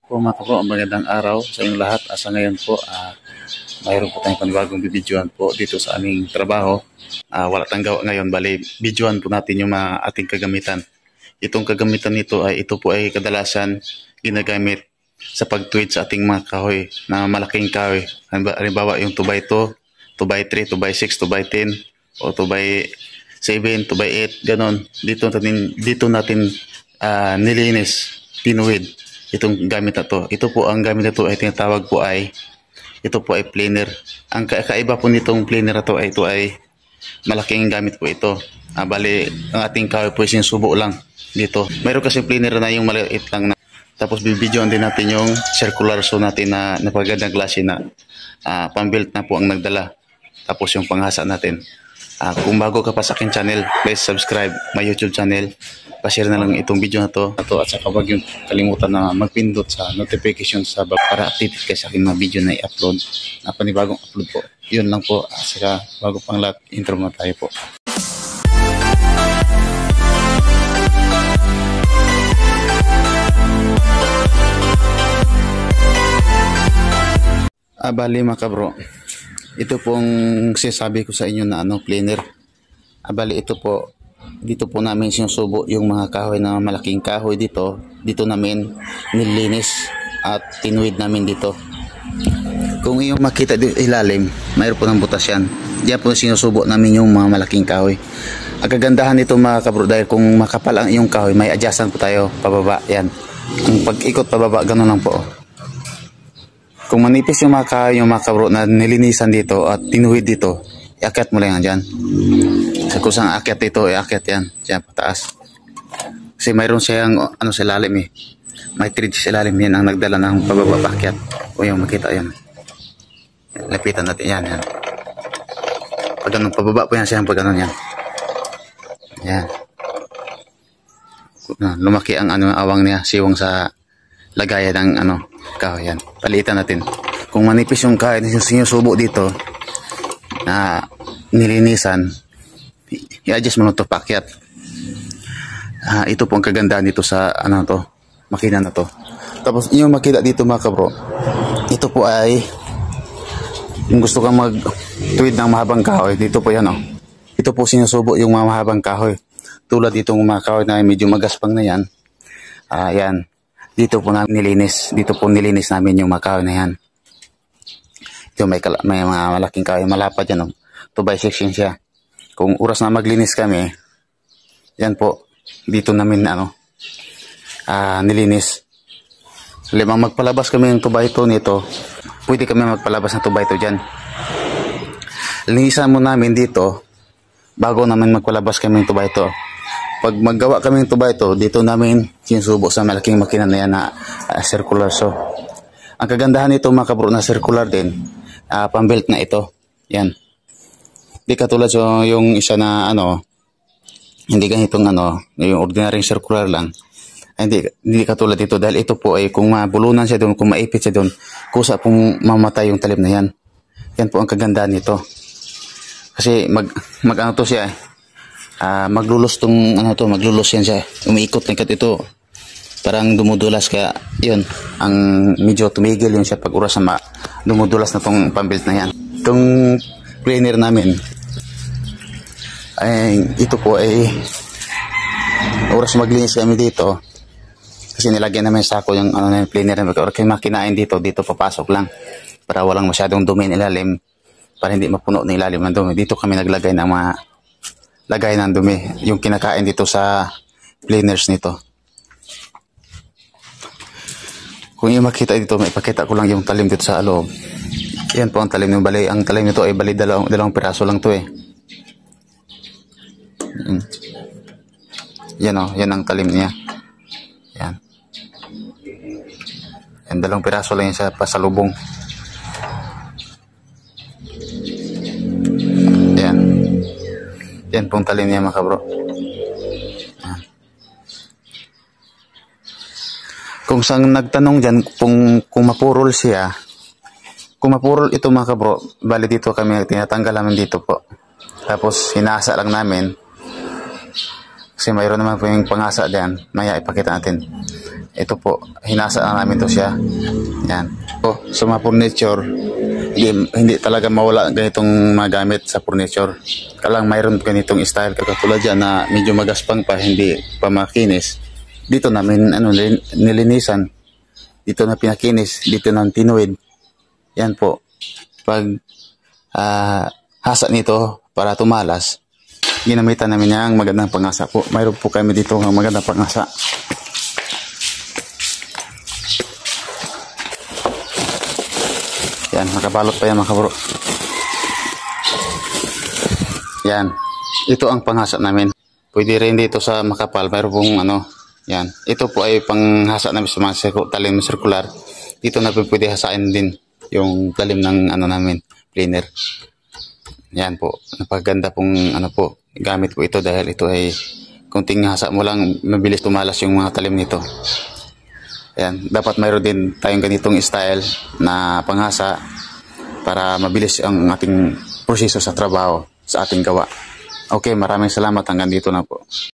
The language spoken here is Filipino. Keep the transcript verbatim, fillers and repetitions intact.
Po mga kabro, magandang araw sa inyong lahat. Asa ngayon po, uh, mayroon po tayong panibagong bibidyoan po dito sa aming trabaho. Uh, wala tayong gawa ngayon, bali bidyoan po natin yung mga ating kagamitan. Itong kagamitan nito ay ito po ay kadalasan ginagamit sa pagtuwid sa ating mga kahoy na malaking kahoy. Halimbawa yung two by two, two by three, two by six, two by ten, o two by seven, two by eight, ganon. Dito natin, dito natin uh, nilinis, tinuwid itong gamit na to. Ito po ang gamit na to ay tinatawag po ay ito po ay planer. Ang kaiba po nitong planer na to ay ito ay malaking gamit po ito. Ah, bali ang ating kahoy po ay sinusubo lang dito. Mayroon kasi planer na yung maliit lang na. Tapos bibidyoan din natin yung circular saw natin na napagandang klase na uh, pang-built na po ang nagdala. Tapos yung panghasa natin. Uh, kung bago ka pa sa akin channel, please subscribe my YouTube channel. Pa-share na lang itong video na to. At saka wag yung kalimutan na magpindot sa notification sa para updated kayo sa aking mga video na i-upload. Na panibagong upload po. Yun lang po. At saka bago pang lahat, intro na tayo po. Ah, bali mga kabro. Ito pong sinasabi ko sa inyo na ano, planer. Ah, bali ito po. Dito po namin sinusubo yung mga kahoy na malaking kahoy dito. Dito namin nilinis at tinuwid namin dito. Kung iyong makita dito ilalim, mayroon po ng butas yan. Diyan po sinusubo namin yung mga malaking kahoy. Ang kagandahan nito mga kabro, dahil kung makapal ang iyong kahoy, may adjustan po tayo pababa. Yan. Ang pag-ikot pababa, ganun lang po. Kung manipis yung mga kahoy, yung mga kabro na nilinisan dito at tinuwid dito, iakyat mo lang yan dyan. Sa kusang akyat dito, iakyat yan. Diyan pataas. Kasi mayroon siyang ano sa lalim eh. May thread sa lalim yan ang nagdala ng pababa pakyat. O yung makita yan. Lapitan natin yan. Yan. Pag ganun, pababa po yan siya pag ganun yan. Yan. Lumaki ang ano, awang niya, siwang sa lagayan ng ano, kahoy yan. Palitan natin. Kung manipis yung kahoy na sinusubo dito, na nilinisan, i-adjust mo na ito pakyat. Uh, ito po ang kagandahan dito sa ano to, makina na to. Tapos yung makita dito mga kabro, ito po ay kung gusto kang mag-tuwid ng mahabang kahoy, dito po yan oh. Ito po sinusubo yung mga mahabang kahoy. Tulad ditong mga kahoy na medyo magaspang na yan. Uh, yan. Dito po namin nilinis. Dito po nilinis namin yung mga kahoy na yan. Ito may, may mga malaking kahoy. Malapad yan oh. two by six yun siya. Kung oras na maglinis kami, yan po, dito namin ano, uh, nilinis. Limang magpalabas kami ng two by two nito, pwede kami magpalabas ng two by two dyan. Linisan mo namin dito, bago namin magpalabas kami ng two by two. Pag maggawa kami ng two by two, dito namin sinusubo sa malaking makina na yan na uh, circular saw. Ang kagandahan nito mga kabro na circular din, uh, pang-built na ito. Yan. Di katulad so, yung isa na ano, hindi ganitong ano, yung ordinary circular lang. Hindi, hindi katulad ito dahil ito po ay kung mabulunan siya doon, kung maipit siya doon, kusa pong mamatay yung talim na yan. Yan po ang kagandahan nito. Kasi mag, mag ano to siya, uh, maglulos tong ano to, maglulos yan siya. Umiikot na kat ito. Parang dumudulas kaya yun, ang medyo tumigil yun siya pag oras na dumudulas na tong pambuilt na yan. Itong planer namin, ay ito po ay oras maglinis kami dito kasi nilagyan namin sako yung ano na planer na kaya makinain dito, dito papasok lang para walang masyadong dumi ng ilalim, para hindi mapuno ng ilalim ng dumi. Dito kami naglagay ng mga lagay ng dumi, yung kinakain dito sa planers nito. Kung yung makita dito, may ipakita ko lang yung talim dito sa loob. Yan po ang talim ng bali. Ang talim nito ay bali dalawang, dalawang piraso lang to eh. Yan. Yan o, yan ang talim niya. Yan. Yan, dalawang piraso lang yan sa pasalubong. Yan. Yan po ang talim niya mga kabro. Yan. Kung saan nagtanong dyan, kung, kung mapurol siya, kung mapurol ito mga kabro, bali dito kami, tinatanggal namin dito po. Tapos hinasa lang namin. Kasi mayroon naman po yung pangasa dyan. Maya ipakita natin. ito po, hinasa na namin to siya. Yan. So, sa mga furniture, hindi, hindi talaga mawala ganitong magamit sa furniture. Kalang mayroon ganitong style, katulad dyan na medyo magaspang pa, hindi pa makinis. Dito namin ano, nilinisan. Dito na pinakinis, dito na tinuwid. Yan po. Pag uh, hasa nito para tumalas, ginamitan namin yung magandang pangasa po. Mayroon po kami dito ng magandang pangasa. Yan, makabalot pa yan mga kabro. Yan. Ito ang panghasa namin. Pwede rin dito sa makapal. Mayroon pong ano. Yan. Ito po ay panghasa namin sa mga talim circular. Dito na pwede hasain din yung talim ng ano namin. Planer. Yan po. Napaganda pong ano po. Gamit po ito dahil ito ay kunting hasa mo lang mabilis tumalas yung mga talim nito. Ayan, dapat mayroon din tayong ganitong style na panghasa para mabilis ang ating proseso sa trabaho, sa ating gawa. Okay, maraming salamat. Hanggang dito na po.